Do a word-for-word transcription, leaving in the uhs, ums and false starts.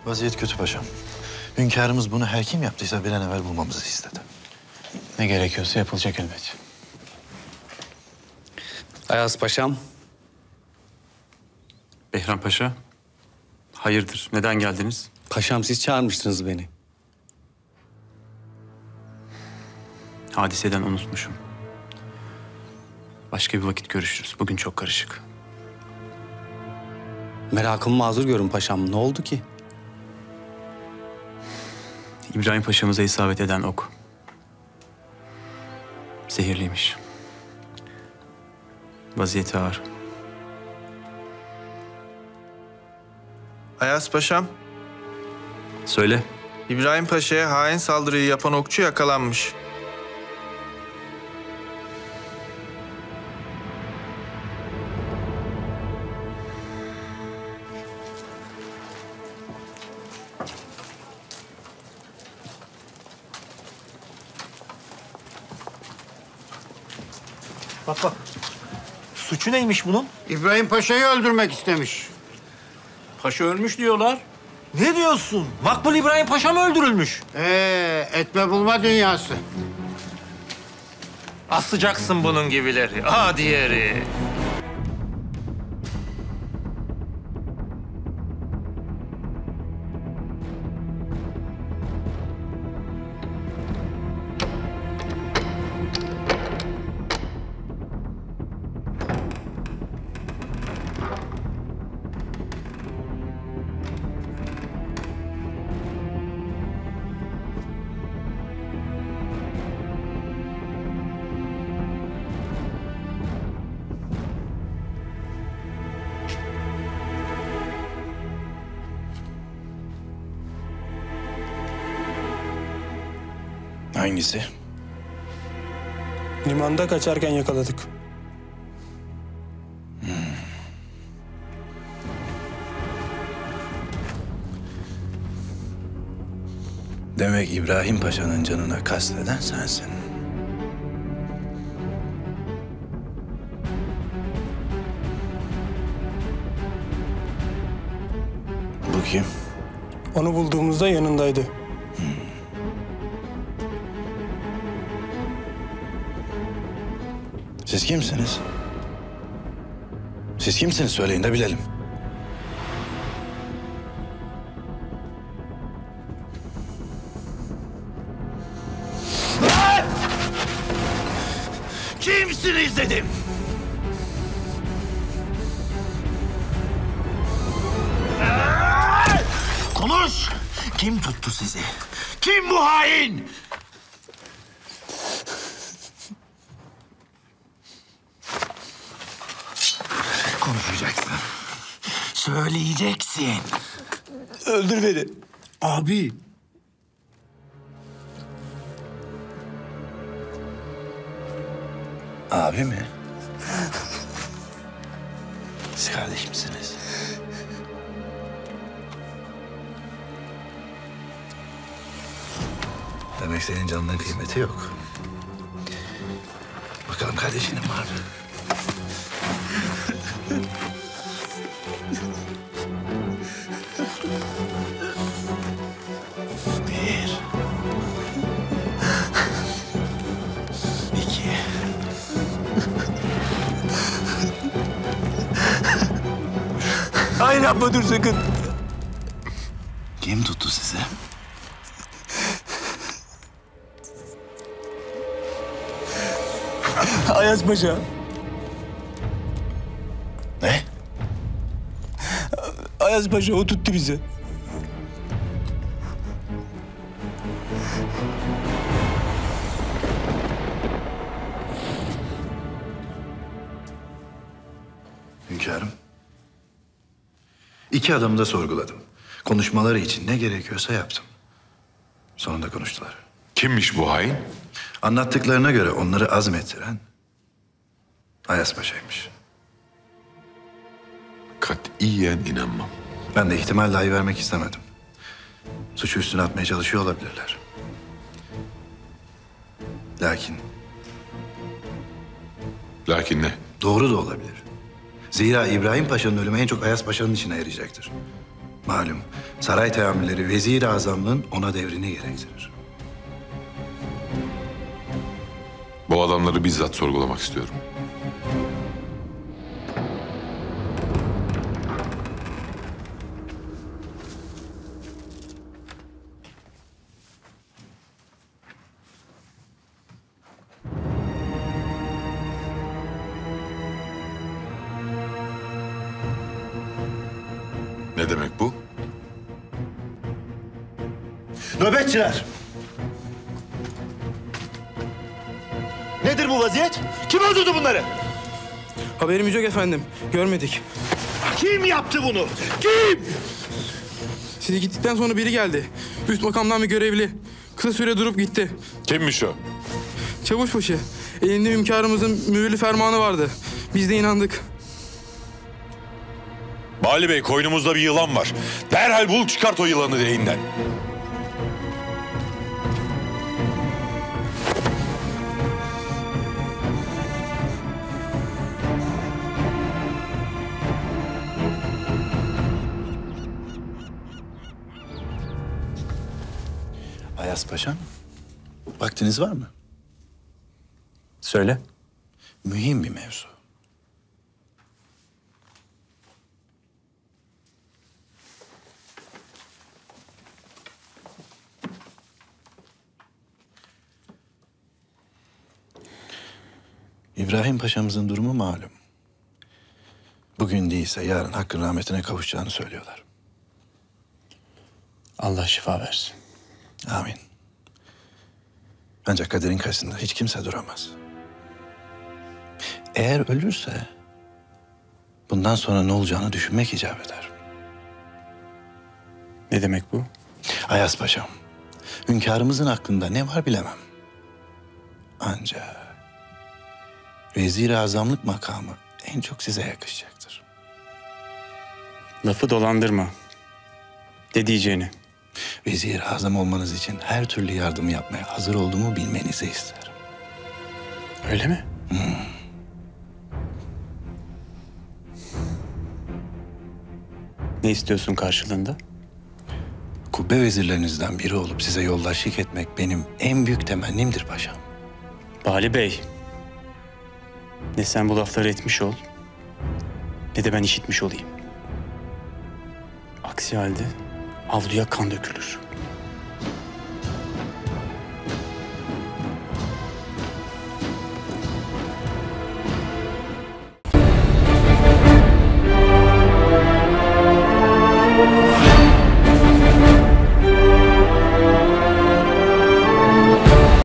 Vaziyet kötü paşam. Hünkârımız bunu her kim yaptıysa bir an evvel bulmamızı istedi. Ne gerekiyorsa yapılacak elbet. Ayaz Paşam. Behram Paşa, hayırdır? Neden geldiniz? Paşam siz çağırmıştınız beni. Hadiseden unutmuşum. Başka bir vakit görüşürüz. Bugün çok karışık. Merakımı mazur görün paşam. Ne oldu ki? İbrahim Paşa'mıza isabet eden ok. Zehirliymiş. Vaziyeti ağır. Ayaz Paşam, Söyle. İbrahim Paşa'ya hain saldırıyı yapan okçu yakalanmış. Bak bak. Suçu neymiş bunun? İbrahim Paşa'yı öldürmek istemiş. Paşa ölmüş diyorlar. Ne diyorsun? Makbul İbrahim Paşa mı öldürülmüş? Ee, etme bulma dünyası. Asacaksın bunun gibileri. Aa diğeri. Hangisi? Limanda kaçarken yakaladık. Hmm. Demek İbrahim Paşa'nın canına kasteden sensin. Bu kim? Onu bulduğumuzda yanındaydı. Siz kimsiniz? Siz kimsiniz söyleyin de bilelim. Kimsiniz dedim. Konuş! Kim tuttu sizi? Kim bu hain? Konuşacaksın. Söyleyeceksin. Öldür beni. Abi. Abi mi? Siz kardeş misiniz? Demek senin canının kıymeti yok. Bakalım kardeşinin var mı? Bir. İki. Hayır yapma dur sakın. Kim tuttu sizi? Ayaz Paşa. Ne? Ayaz Paşa o tuttu bizi. Hünkârım. İki adamı da sorguladım. Konuşmaları için ne gerekiyorsa yaptım. Sonunda konuştular. Kimmiş bu hain? Anlattıklarına göre onları azmettiren Ayas Paşa'ymış. Katiyen inanmam. Ben de ihtimal dahi vermek istemedim. Suçu üstüne atmaya çalışıyor olabilirler. Lakin Lakin ne? doğru da olabilir. Zira İbrahim Paşa'nın ölümü en çok Ayas Paşa'nın içine yarayacaktır. Malum saray teamülleri vezir-i azamlığın ona devrini gerektirir. Bu adamları bizzat sorgulamak istiyorum. Ne demek bu? Nöbetçiler! Nedir bu vaziyet? Kim öldürdü bunları? Haberimiz yok efendim. Görmedik. Kim yaptı bunu? Kim? Siz gittikten sonra biri geldi. Üst makamdan bir görevli. Kısa süre durup gitti. Kimmiş o? Çavuşbaşı. Elinde hünkârımızın mühürlü fermanı vardı. Biz de inandık. Bali Bey, koynumuzda bir yılan var. Derhal bul, çıkart o yılanı deyinden. Ayas Paşam, vaktiniz var mı? Söyle. Mühim bir mevzu. İbrahim Paşa'mızın durumu malum. Bugün değilse yarın hakkın rahmetine kavuşacağını söylüyorlar. Allah şifa versin. Amin. Ancak kaderin karşısında hiç kimse duramaz. Eğer ölürse bundan sonra ne olacağını düşünmek icap eder. Ne demek bu? Ayas Paşam, hünkârımızın aklında ne var bilemem. Ancak vezir-i azamlık makamı en çok size yakışacaktır. Lafı dolandırma. De diyeceğini. Vezir-i azam olmanız için her türlü yardımı yapmaya hazır olduğumu bilmenizi isterim. Öyle mi? Ne istiyorsun karşılığında? Kubbe vezirlerinizden biri olup size yoldaşlık etmek benim en büyük temennimdir paşam. Bali Bey. Ne sen bu lafları etmiş ol, ne de ben işitmiş olayım. Aksi halde avluya kan dökülür.